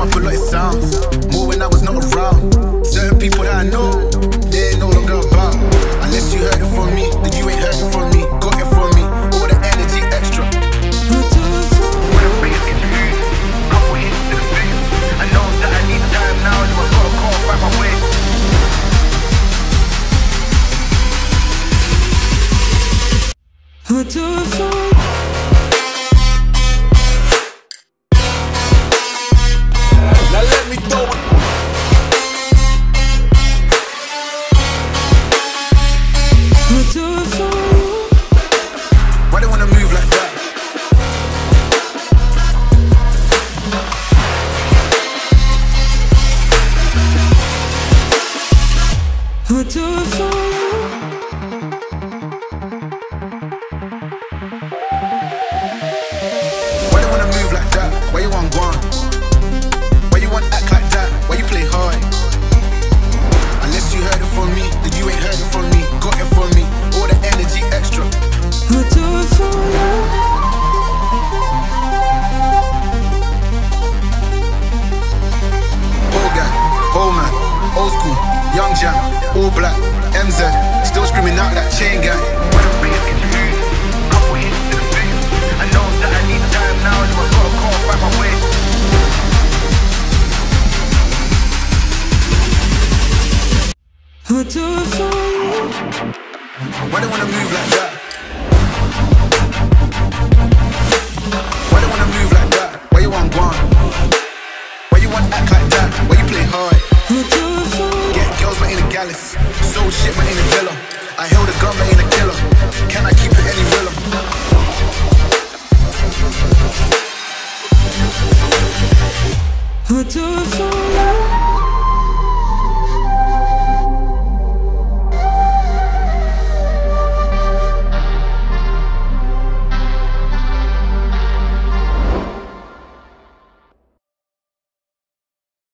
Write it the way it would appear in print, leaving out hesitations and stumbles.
up a lot, it sounds. More when I was not around. Certain people that I know, they ain't no longer about. Unless you heard it from me, then you ain't heard it from me. Got it from me, all the energy extra. When I bring it in the mood, couple hits to the face. I know that I need time now, so I gotta call find my way. What do I find? Now let me throw it. What do I find? Why they wanna move like that? What do I find? Why they wanna move like that? Why you want gone? Why you want act like that? Why you play hard? Unless you heard it from me, then you ain't heard it from me. Got it from me, all the energy extra. What do I find? Old guy, old man, old school, young jam, all black, MZ, still screaming out that chain gang. When I bring it in the mood, couple hits to the face. I know that I need time now, so I gotta call find my way. What do I find? Why they wanna move like that? Why they wanna move like that? Why you want gone? Why you want act like that? Why you play hard? What do I find? Get girls but ain't a gallus. Soul shit but ain't a killer. I held a gun but ain't a killer. Can I keep it any realer? What do I find?